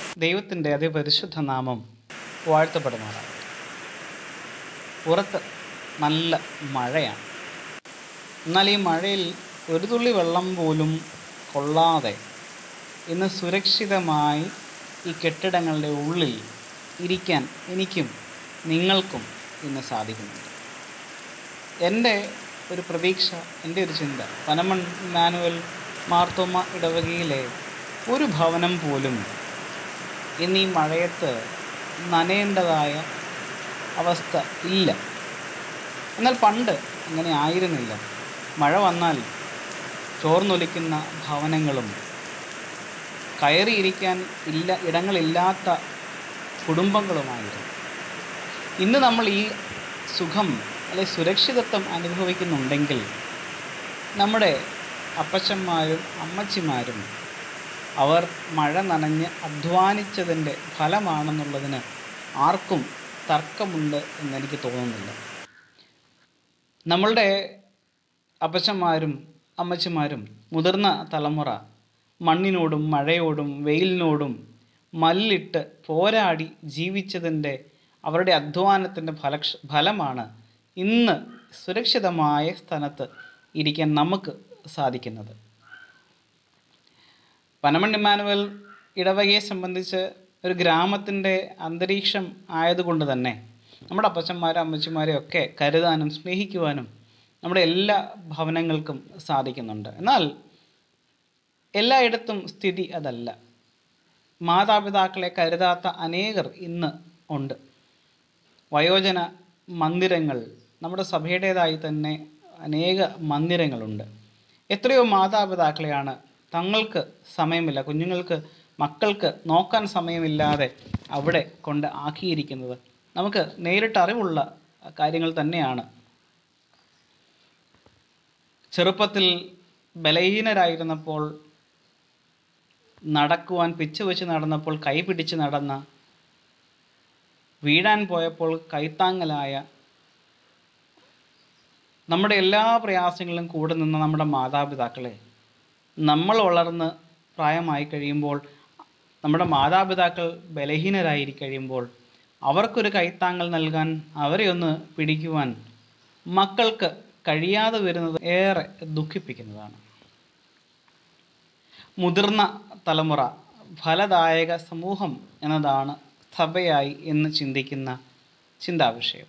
ദൈവത്തിൻ്റെ അതിപരിശുദ്ധ നാമം വാഴ്ത്തപ്പെടുമാറാണ്. പുറത്ത് നല്ല മഴയാണ്. എന്നാൽ ഈ മഴയിൽ ഒരു തുള്ളി വെള്ളം പോലും കൊള്ളാതെ ഇന്ന് സുരക്ഷിതമായി ഈ കെട്ടിടങ്ങളുടെ ഉള്ളിൽ ഇരിക്കാൻ എനിക്കും നിങ്ങൾക്കും ഇന്ന് സാധിക്കുന്നുണ്ട്. എൻ്റെ ഒരു പ്രതീക്ഷ, എൻ്റെ ഒരു ചിന്ത, പനമൺ ഇമ്മാനുവൽ മാർത്തോമ ഇടവകയിലെ ഒരു ഭവനം പോലും ഇന്ന് ഈ മഴയത്ത് നനയേണ്ടതായ അവസ്ഥ ഇല്ല. എന്നാൽ പണ്ട് അങ്ങനെ ആയിരുന്നില്ല. മഴ വന്നാൽ ചോർന്നൊലിക്കുന്ന ഭവനങ്ങളും കയറിയിരിക്കാൻ ഇടങ്ങളില്ലാത്ത കുടുംബങ്ങളുമായിരുന്നു. ഇന്ന് നമ്മൾ ഈ സുഖം അല്ലെ സുരക്ഷിതത്വം അനുഭവിക്കുന്നുണ്ടെങ്കിൽ നമ്മുടെ അപ്പച്ചന്മാരും അമ്മച്ചിമാരും അവർ മഴ നനഞ്ഞ് അധ്വാനിച്ചതിൻ്റെ ഫലമാണെന്നുള്ളതിന് ആർക്കും തർക്കമുണ്ട് എന്നെനിക്ക് തോന്നുന്നില്ല. നമ്മളുടെ അപ്പച്ചന്മാരും അമ്മച്ചിമാരും മുതിർന്ന തലമുറ മണ്ണിനോടും മഴയോടും വെയിലിനോടും മല്ലിട്ട് പോരാടി ജീവിച്ചതിൻ്റെ അവരുടെ അധ്വാനത്തിൻ്റെ ഫലമാണ് ഇന്ന് സുരക്ഷിതമായ സ്ഥാനത്ത് ഇരിക്കാൻ നമുക്ക് സാധിക്കുന്നത്. പനമൺ ഇമ്മാനുവൽ ഇടവകയെ സംബന്ധിച്ച് ഒരു ഗ്രാമത്തിൻ്റെ അന്തരീക്ഷം ആയതുകൊണ്ട് തന്നെ നമ്മുടെ അപ്പച്ചന്മാരും അമ്മച്ചിമാരെയും ഒക്കെ കരുതാനും സ്നേഹിക്കുവാനും നമ്മുടെ എല്ലാ ഭവനങ്ങൾക്കും സാധിക്കുന്നുണ്ട്. എന്നാൽ എല്ലായിടത്തും സ്ഥിതി അതല്ല. മാതാപിതാക്കളെ കരുതാത്ത അനേകർ ഇന്ന് ഉണ്ട്. വയോജന മന്ദിരങ്ങൾ, നമ്മുടെ സഭയുടേതായി തന്നെ അനേക മന്ദിരങ്ങളുണ്ട്. എത്രയോ മാതാപിതാക്കളെയാണ് തങ്ങൾക്ക് സമയമില്ല, കുഞ്ഞുങ്ങൾക്ക് മക്കൾക്ക് നോക്കാൻ സമയമില്ലാതെ അവിടെ കൊണ്ട് ആക്കിയിരിക്കുന്നത്. നമുക്ക് നേരിട്ട് അറിവുള്ള കാര്യങ്ങൾ തന്നെയാണ്. ചെറുപ്പത്തിൽ ബലഹീനരായിരുന്നപ്പോൾ, നടക്കുവാൻ പിച്ച് വെച്ച് നടന്നപ്പോൾ കൈ പിടിച്ച് നടന്ന, വീഴാൻ പോയപ്പോൾ കൈത്താങ്ങലായ, നമ്മുടെ എല്ലാ പ്രയാസങ്ങളിലും കൂടെ നിന്ന നമ്മുടെ മാതാപിതാക്കളെ നമ്മൾ വളർന്ന് പ്രായമായി കഴിയുമ്പോൾ, നമ്മുടെ മാതാപിതാക്കൾ ബലഹീനരായി കഴിയുമ്പോൾ അവർക്കൊരു കൈത്താങ്ങൽ നൽകാൻ, അവരെ ഒന്ന് പിടിക്കുവാൻ മക്കൾക്ക് കഴിയാതെ വരുന്നത് ഏറെ ദുഃഖിപ്പിക്കുന്നതാണ്. മുതിർന്ന തലമുറ ഫലദായക സമൂഹം എന്നതാണ് സഭയായി എന്ന് ചിന്തിക്കുന്ന ചിന്താവിഷയം.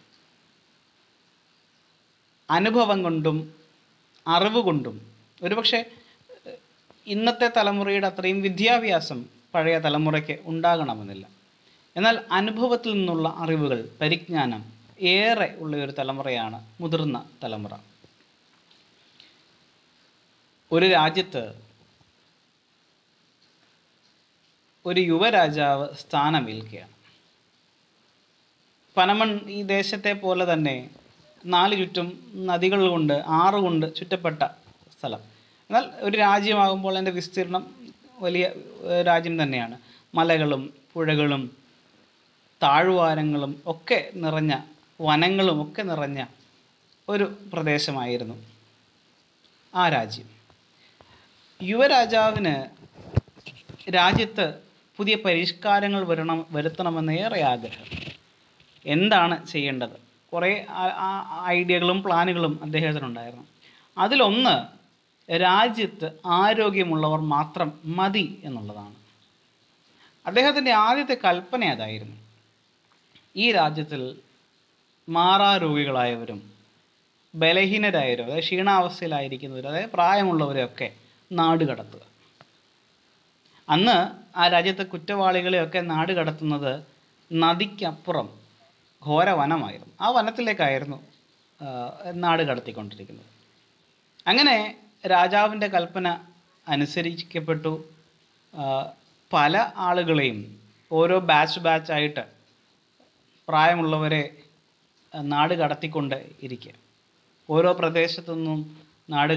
അനുഭവം കൊണ്ടും അറിവ് കൊണ്ടും, ഒരുപക്ഷെ ഇന്നത്തെ തലമുറയുടെ അത്രയും വിദ്യാഭ്യാസം പഴയ തലമുറയ്ക്ക് ഉണ്ടാകണമെന്നില്ല. എന്നാൽ അനുഭവത്തിൽ നിന്നുള്ള അറിവുകൾ, പരിജ്ഞാനം ഏറെ ഉള്ള ഒരു തലമുറയാണ് മുതിർന്ന തലമുറ. ഒരു രാജ്യത്ത് ഒരു യുവരാജാവ് സ്ഥാനമേൽക്കുകയാണ്. പനമൺ ഈ ദേശത്തെ പോലെ തന്നെ നാല് ചുറ്റും നദികൾ കൊണ്ട്, ആറുകൊണ്ട് ചുറ്റപ്പെട്ട സ്ഥലം. എന്നാൽ ഒരു രാജ്യമാകുമ്പോൾ അതിൻ്റെ വിസ്തീർണം വലിയ രാജ്യം തന്നെയാണ്. മലകളും പുഴകളും താഴ്വാരങ്ങളും ഒക്കെ നിറഞ്ഞ, വനങ്ങളും ഒക്കെ നിറഞ്ഞ ഒരു പ്രദേശമായിരുന്നു ആ രാജ്യം. യുവരാജാവിന് രാജ്യത്ത് പുതിയ പരിഷ്കാരങ്ങൾ വരുത്തണമെന്ന് ഏറെ ആഗ്രഹം. എന്താണ് ചെയ്യേണ്ടത്? കുറേ ഐഡിയകളും പ്ലാനുകളും അദ്ദേഹത്തിനുണ്ടായിരുന്നു. അതിലൊന്ന് രാജ്യത്ത് ആരോഗ്യമുള്ളവർ മാത്രം മതി എന്നുള്ളതാണ്. അദ്ദേഹത്തിൻ്റെ ആദ്യത്തെ കൽപ്പന അതായിരുന്നു. ഈ രാജ്യത്തിൽ മാറാരോഗികളായവരും ബലഹീനരായവരും, അതായത് ക്ഷീണാവസ്ഥയിലായിരിക്കുന്നവരും, അതായത് പ്രായമുള്ളവരെയൊക്കെ നാട് കടത്തുക. അന്ന് ആ രാജ്യത്തെ കുറ്റവാളികളെയൊക്കെ നാട് കടത്തുന്നത് നദിക്കപ്പുറം ഘോര വനമായിരുന്നു. ആ വനത്തിലേക്കായിരുന്നു നാട് കടത്തിക്കൊണ്ടിരിക്കുന്നത്. അങ്ങനെ രാജാവിൻ്റെ കൽപ്പന അനുസരിക്കപ്പെട്ടു. പല ആളുകളെയും ഓരോ ബാച്ചായിട്ട് പ്രായമുള്ളവരെ നാട് കടത്തിക്കൊണ്ട് ഇരിക്കുക. ഓരോ പ്രദേശത്തു നിന്നും നാട്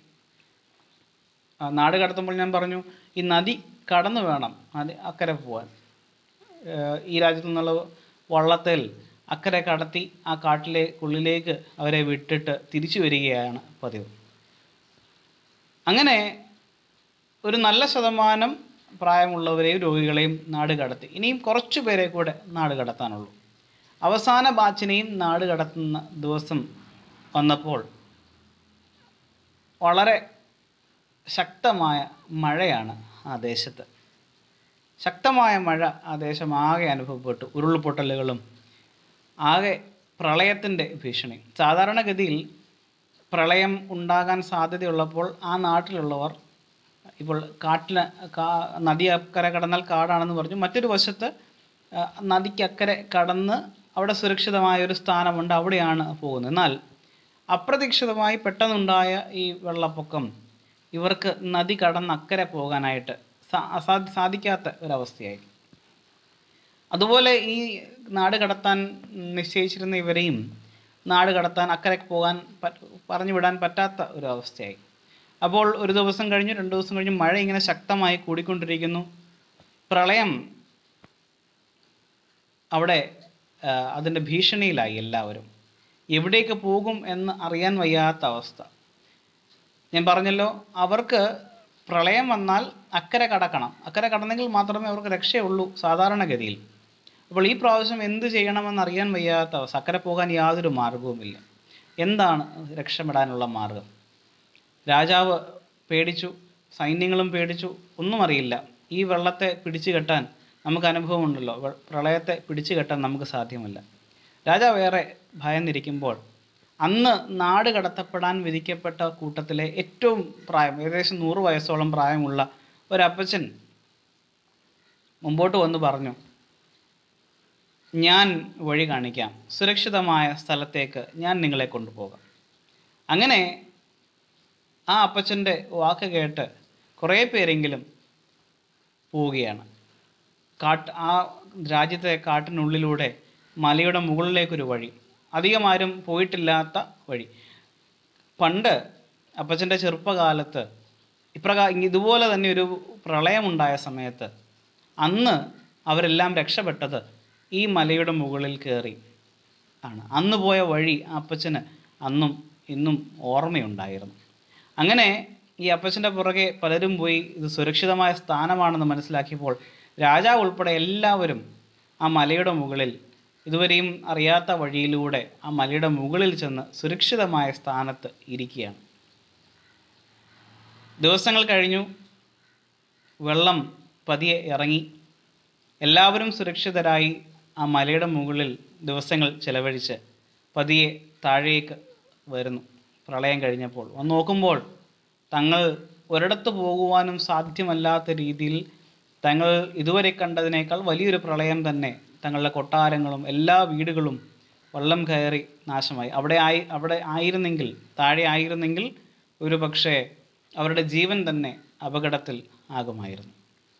കടത്തുമ്പോൾ ഞാൻ പറഞ്ഞു, ഈ നദി കടന്നു വേണം അക്കരെ പോകാൻ. ഈ രാജ്യത്തു നിന്നുള്ള വള്ളത്തിൽ അക്കരെ കടത്തി ആ ഉള്ളിലേക്ക് അവരെ വിട്ടിട്ട് തിരിച്ചു വരികയാണ് പതിവ്. അങ്ങനെ ഒരു നല്ല ശതമാനം പ്രായമുള്ളവരെയും രോഗികളെയും നാട് കടത്തി. ഇനിയും കുറച്ചു പേരെ കൂടെ നാട് കടത്താനുള്ളൂ. അവസാന ബാച്ചിനെയും നാട് കടത്തുന്ന ദിവസം വന്നപ്പോൾ വളരെ ശക്തമായ മഴയാണ് ആ ദേശത്ത്. ശക്തമായ മഴ ആ ദേശം ആകെ അനുഭവപ്പെട്ടു. ഉരുൾപൊട്ടലുകളും ആകെ പ്രളയത്തിൻ്റെ ഭീഷണി. സാധാരണഗതിയിൽ പ്രളയം ഉണ്ടാകാൻ സാധ്യതയുള്ളപ്പോൾ ആ നാട്ടിലുള്ളവർ ഇപ്പോൾ കാട്ടിന് നദി അക്കരെ കടന്നാൽ കാടാണെന്ന് പറഞ്ഞു, മറ്റൊരു വശത്ത് നദിക്കക്കരെ കടന്ന് അവിടെ സുരക്ഷിതമായൊരു സ്ഥാനമുണ്ട്, അവിടെയാണ് പോകുന്നത്. എന്നാൽ അപ്രതീക്ഷിതമായി പെട്ടെന്നുണ്ടായ ഈ വെള്ളപ്പൊക്കം ഇവർക്ക് നദി കടന്ന് അക്കരെ പോകാനായിട്ട് സാധിക്കാത്ത ഒരവസ്ഥയായി. അതുപോലെ ഈ നാട് കടത്താൻ നിശ്ചയിച്ചിരുന്ന ഇവരെയും നാട് കടത്താൻ അക്കരെ പോകാൻ പറഞ്ഞു വിടാൻ പറ്റാത്ത ഒരു അവസ്ഥയായി. അപ്പോൾ ഒരു ദിവസം കഴിഞ്ഞു, 2 ദിവസം കഴിഞ്ഞു, മഴ ഇങ്ങനെ ശക്തമായി കൂടിക്കൊണ്ടിരിക്കുന്നു. പ്രളയം അവിടെ അതിൻ്റെ ഭീഷണിയിലായി. എല്ലാവരും എവിടേക്ക് പോകും എന്ന് അറിയാൻ വയ്യാത്ത അവസ്ഥ. ഞാൻ പറഞ്ഞല്ലോ, അവർക്ക് പ്രളയം വന്നാൽ അക്കരെ കടക്കണം. അക്കരെ കടന്നെങ്കിൽ മാത്രമേ അവർക്ക് രക്ഷയുള്ളൂ സാധാരണഗതിയിൽ. അപ്പോൾ ഈ പ്രാവശ്യം എന്ത് ചെയ്യണമെന്ന് അറിയാൻ വയ്യാത്ത അവസ്ഥ. അക്കരെ പോകാൻ യാതൊരു മാർഗവുമില്ല. എന്താണ് രക്ഷപ്പെടാനുള്ള മാർഗം? രാജാവ് പേടിച്ചു, സൈന്യങ്ങളും പേടിച്ചു, ഒന്നും അറിയില്ല. ഈ വെള്ളത്തെ പിടിച്ചു കെട്ടാൻ നമുക്ക് അനുഭവമുണ്ടല്ലോ, പ്രളയത്തെ പിടിച്ചു കെട്ടാൻ നമുക്ക് സാധ്യമല്ല. രാജാവ് ഏറെ ഭയന്നിരിക്കുമ്പോൾ അന്ന് നാട് കടത്തപ്പെടാൻ വിധിക്കപ്പെട്ട കൂട്ടത്തിലെ ഏറ്റവും ഏകദേശം 100 വയസ്സോളം പ്രായമുള്ള ഒരപ്പച്ചൻ മുമ്പോട്ട് വന്ന് പറഞ്ഞു, ഞാൻ വഴി കാണിക്കാം, സുരക്ഷിതമായ സ്ഥലത്തേക്ക് ഞാൻ നിങ്ങളെ കൊണ്ടുപോകാം. അങ്ങനെ ആ അപ്പച്ചൻ്റെ വാക്ക് കേട്ട് കുറേ പേരെങ്കിലും പോവുകയാണ്. ആ രാജ്യത്തെ കാട്ടിനുള്ളിലൂടെ മലയുടെ മുകളിലേക്കൊരു വഴി, അധികമാരും പോയിട്ടില്ലാത്ത വഴി. പണ്ട് അപ്പച്ചൻ്റെ ചെറുപ്പകാലത്ത് ഇതുപോലെ തന്നെ ഒരു പ്രളയമുണ്ടായ സമയത്ത് അന്ന് അവരെല്ലാം രക്ഷപ്പെട്ടത് ഈ മലയുടെ മുകളിൽ കയറി ആണ്. അന്ന് പോയ വഴി അപ്പച്ചന് അന്നും ഇന്നും ഓർമ്മയുണ്ടായിരുന്നു. അങ്ങനെ ഈ അപ്പച്ചൻ്റെ പുറകെ പലരും പോയി ഇത് സുരക്ഷിതമായ സ്ഥാനമാണെന്ന് മനസ്സിലാക്കിയപ്പോൾ രാജാവ് ഉൾപ്പെടെ എല്ലാവരും ആ മലയുടെ മുകളിൽ ഇതുവരെയും അറിയാത്ത വഴിയിലൂടെ ആ മലയുടെ മുകളിൽ ചെന്ന് സുരക്ഷിതമായ സ്ഥാനത്ത് ഇരിക്കുകയാണ്. ദിവസങ്ങൾ കഴിഞ്ഞു, വെള്ളം പതിയെ ഇറങ്ങി, എല്ലാവരും സുരക്ഷിതരായി ആ മലയുടെ മുകളിൽ ദിവസങ്ങൾ ചെലവഴിച്ച് പതിയെ താഴേക്ക് വരുന്നു. പ്രളയം കഴിഞ്ഞപ്പോൾ വന്ന് നോക്കുമ്പോൾ തങ്ങൾ ഒരിടത്ത് പോകുവാനും സാധ്യമല്ലാത്ത രീതിയിൽ തങ്ങൾ ഇതുവരെ കണ്ടതിനേക്കാൾ വലിയൊരു പ്രളയം തന്നെ തങ്ങളുടെ കൊട്ടാരങ്ങളും എല്ലാ വീടുകളും വെള്ളം കയറി നാശമായി. അവിടെ ആയിരുന്നെങ്കിൽ, താഴെ ആയിരുന്നെങ്കിൽ ഒരു പക്ഷേ അവരുടെ ജീവൻ തന്നെ അപകടത്തിൽ ആകുമായിരുന്നു.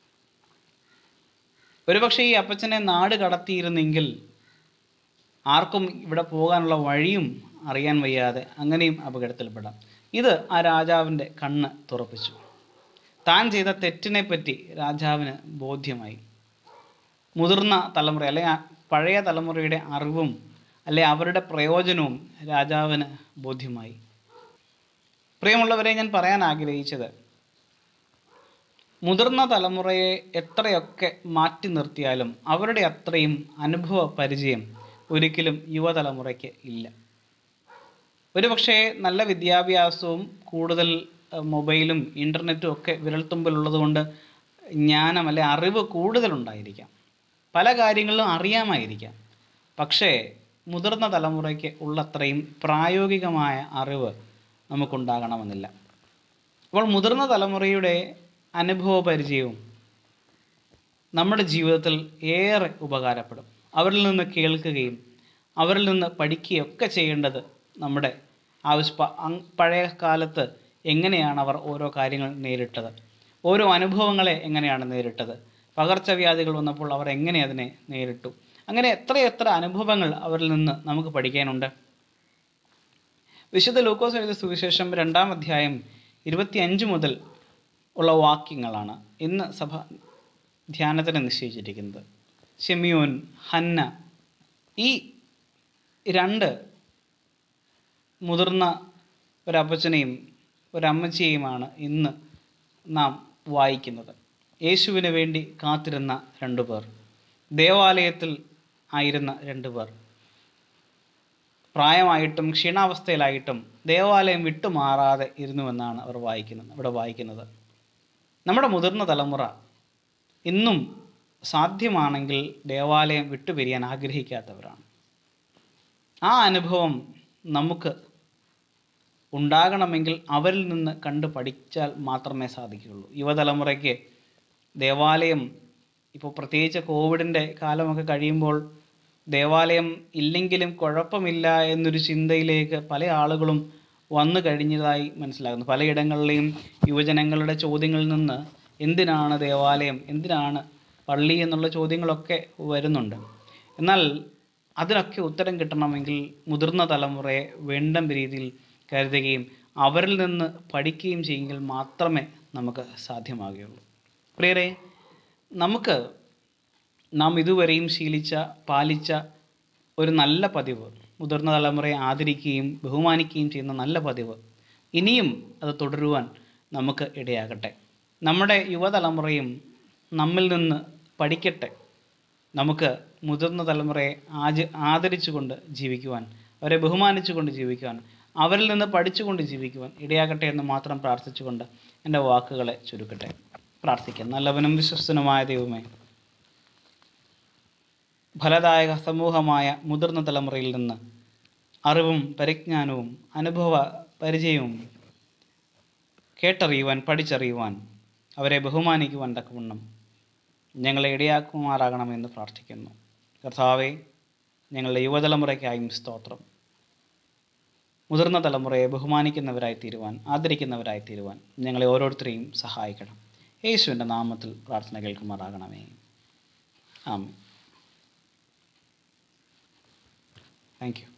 ഒരുപക്ഷെ ഈ അപ്പച്ചനെ നാട് കടത്തിയിരുന്നെങ്കിൽ ആർക്കും ഇവിടെ പോകാനുള്ള വഴിയും അറിയാൻ വയ്യാതെ അങ്ങനെയും അപകടത്തിൽപ്പെടാം. ഇത് ആ രാജാവിൻ്റെ കണ്ണ് തുറപ്പിച്ചു. താൻ ചെയ്ത തെറ്റിനെ പറ്റി രാജാവിന് ബോധ്യമായി. മുതിർന്ന തലമുറ അല്ലെങ്കിൽ പഴയ തലമുറയുടെ അറിവും അല്ലെ അവരുടെ പ്രയോജനവും രാജാവിന് ബോധ്യമായി. പ്രിയമുള്ളവരെ, ഞാൻ പറയാൻ ആഗ്രഹിച്ചത്, മുതിർന്ന തലമുറയെ എത്രയൊക്കെ മാറ്റി നിർത്തിയാലും അവരുടെ അത്രയും അനുഭവ പരിചയം ഒരിക്കലും യുവതലമുറയ്ക്ക് ഇല്ല. ഒരുപക്ഷെ നല്ല വിദ്യാഭ്യാസവും കൂടുതൽ മൊബൈലും ഇൻ്റർനെറ്റും ഒക്കെ വിരൽത്തുമ്പിലുള്ളത് കൊണ്ട് ജ്ഞാനം അല്ലെ അറിവ് കൂടുതലുണ്ടായിരിക്കാം, പല കാര്യങ്ങളിലും അറിയാമായിരിക്കാം. പക്ഷേ മുതിർന്ന തലമുറയ്ക്ക് ഉള്ളത്രയും പ്രായോഗികമായ അറിവ് നമുക്കുണ്ടാകണമെന്നില്ല. അപ്പോൾ മുതിർന്ന തലമുറയുടെ അനുഭവ പരിചയവും നമ്മുടെ ജീവിതത്തിൽ ഏറെ ഉപകാരപ്പെടും. അവരിൽ നിന്ന് കേൾക്കുകയും അവരിൽ നിന്ന് പഠിക്കുകയൊക്കെ ചെയ്യേണ്ടത് നമ്മുടെ പഴയ കാലത്ത് എങ്ങനെയാണ് അവർ ഓരോ കാര്യങ്ങൾ നേരിട്ടത്, ഓരോ അനുഭവങ്ങളെ എങ്ങനെയാണ് നേരിട്ടത്, പകർച്ചവ്യാധികൾ വന്നപ്പോൾ അവർ എങ്ങനെ അതിനെ നേരിട്ടു, അങ്ങനെ എത്രയെത്ര അനുഭവങ്ങൾ അവരിൽ നിന്ന് നമുക്ക് പഠിക്കാനുണ്ട്. വിശുദ്ധ ലൂക്കോസ് എഴുതിയ സുവിശേഷം 2-ാം അധ്യായം 25 മുതൽ ഉള്ള വാക്യങ്ങളാണ് ഇന്ന് സഭ ധ്യാനത്തിന് നിശ്ചയിച്ചിരിക്കുന്നത്. ശിമിയോൻ, ഹന്ന, ഈ 2 മുതിർന്ന ഒരപ്പച്ചനെയും ഒരമ്മച്ചിയെയുമാണ് ഇന്ന് നാം വായിക്കുന്നത്. യേശുവിന് വേണ്ടി കാത്തിരുന്ന 2 പേർ, ദേവാലയത്തിൽ ആയിരുന്ന 2 പേർ, പ്രായമായിട്ടും ക്ഷീണാവസ്ഥയിലായിട്ടും ദേവാലയം വിട്ടുമാറാതെ ഇരുന്നുവെന്നാണ് ഇവിടെ വായിക്കുന്നത്. നമ്മുടെ മുതിർന്ന തലമുറ ഇന്നും സാധ്യമാണെങ്കിൽ ദേവാലയം വിട്ടുപിരിയാൻ ആഗ്രഹിക്കാത്തവരാണ്. ആ അനുഭവം നമുക്ക് ഉണ്ടാകണമെങ്കിൽ അവരിൽ നിന്ന് കണ്ടു പഠിച്ചാൽ മാത്രമേ സാധിക്കുകയുള്ളൂ. യുവതലമുറയ്ക്ക് ദേവാലയം ഇപ്പോൾ പ്രത്യേകിച്ച് കോവിഡിൻ്റെ കാലമൊക്കെ കഴിയുമ്പോൾ ദേവാലയം ഇല്ലെങ്കിലും കുഴപ്പമില്ല എന്നൊരു ചിന്തയിലേക്ക് പല ആളുകളും വന്നു കഴിഞ്ഞതായി മനസ്സിലാകുന്നു. പലയിടങ്ങളിലെയും യുവജനങ്ങളുടെ ചോദ്യങ്ങളിൽ നിന്ന് എന്തിനാണ് ദേവാലയം, എന്തിനാണ് പള്ളി എന്നുള്ള ചോദ്യങ്ങളൊക്കെ വരുന്നുണ്ട്. എന്നാൽ അതിനൊക്കെ ഉത്തരം കിട്ടണമെങ്കിൽ മുതിർന്ന തലമുറയെ വേണ്ട രീതിയിൽ കരുതുകയും അവരിൽ നിന്ന് പഠിക്കുകയും ചെയ്യുമെങ്കിൽ മാത്രമേ നമുക്ക് സാധ്യമാകുകയുള്ളൂ. പ്രിയരെ, നാം ഇതുവരെയും പാലിച്ച ഒരു നല്ല പതിവ്, മുതിർന്ന തലമുറയെ ആദരിക്കുകയും ബഹുമാനിക്കുകയും ചെയ്യുന്ന നല്ല പതിവ് ഇനിയും അത് തുടരുവാൻ നമുക്ക് ഇടയാകട്ടെ. നമ്മുടെ യുവതലമുറയും നമ്മിൽ നിന്ന് പഠിക്കട്ടെ. നമുക്ക് മുതിർന്ന തലമുറയെ ആദരിച്ചുകൊണ്ട് ജീവിക്കുവാൻ, അവരെ ബഹുമാനിച്ചുകൊണ്ട് ജീവിക്കുവാൻ, അവരിൽ നിന്ന് പഠിച്ചുകൊണ്ട് ജീവിക്കുവാൻ ഇടയാകട്ടെ എന്ന് മാത്രം പ്രാർത്ഥിച്ചുകൊണ്ട് എൻ്റെ വാക്കുകളെ ചുരുക്കട്ടെ. പ്രാർത്ഥിക്കാം. നല്ലവനും വിശ്വസ്തനുമായ ദൈവമേ, ഫലദായക സമൂഹമായ മുതിർന്ന തലമുറയിൽ നിന്ന് അറിവും പരിജ്ഞാനവും അനുഭവ പരിചയവും കേട്ടറിയുവാൻ, പഠിച്ചറിയുവാൻ, അവരെ ബഹുമാനിക്കുവാൻ തക്കവണ്ണം ഞങ്ങളെ ഇടയാക്കുമാറാകണമെന്ന് പ്രാർത്ഥിക്കുന്നു. കർത്താവേ, ഞങ്ങളുടെ യുവതലമുറയ്ക്കായും സ്തോത്രം. മുതിർന്ന തലമുറയെ ബഹുമാനിക്കുന്നവരായി തീരുവാൻ, ആദരിക്കുന്നവരായി തീരുവാൻ ഞങ്ങളെ ഓരോരുത്തരെയും സഹായിക്കണം. യേശുവിൻ്റെ നാമത്തിൽ പ്രാർത്ഥന കേൾക്കുമാറാകണമേ. ആമേൻ. Thank you.